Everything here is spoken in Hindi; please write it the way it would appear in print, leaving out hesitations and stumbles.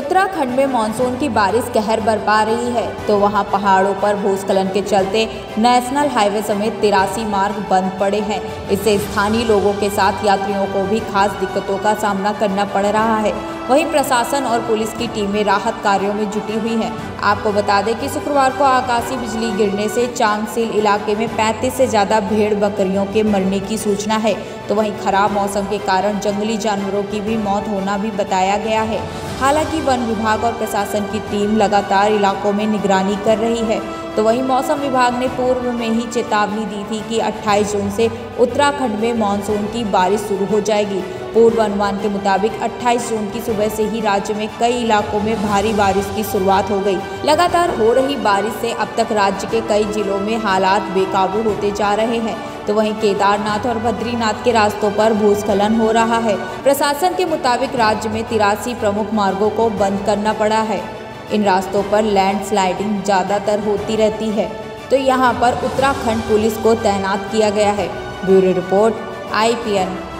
उत्तराखंड में मानसून की बारिश कहर बरपा रही है, तो वहां पहाड़ों पर भूस्खलन के चलते नेशनल हाईवे समेत 83 मार्ग बंद पड़े हैं। इससे स्थानीय लोगों के साथ यात्रियों को भी खास दिक्कतों का सामना करना पड़ रहा है। वहीं प्रशासन और पुलिस की टीमें राहत कार्यों में जुटी हुई हैं। आपको बता दें कि शुक्रवार को आकाशीय बिजली गिरने से चांगसिल इलाके में 35 से ज़्यादा भेड़ बकरियों के मरने की सूचना है। तो वहीं खराब मौसम के कारण जंगली जानवरों की भी मौत होना भी बताया गया है। हालांकि वन विभाग और प्रशासन की टीम लगातार इलाकों में निगरानी कर रही है। तो वहीं मौसम विभाग ने पूर्व में ही चेतावनी दी थी कि 28 जून से उत्तराखंड में मानसून की बारिश शुरू हो जाएगी। पूर्व अनुमान के मुताबिक 28 जून की सुबह से ही राज्य में कई इलाकों में भारी बारिश की शुरुआत हो गई। लगातार हो रही बारिश से अब तक राज्य के कई जिलों में हालात बेकाबू होते जा रहे हैं। तो वहीं केदारनाथ और बद्रीनाथ के रास्तों पर भूस्खलन हो रहा है। प्रशासन के मुताबिक राज्य में 83 प्रमुख मार्गों को बंद करना पड़ा है। इन रास्तों पर लैंडस्लाइडिंग ज़्यादातर होती रहती है, तो यहाँ पर उत्तराखंड पुलिस को तैनात किया गया है। Bureau report IPN।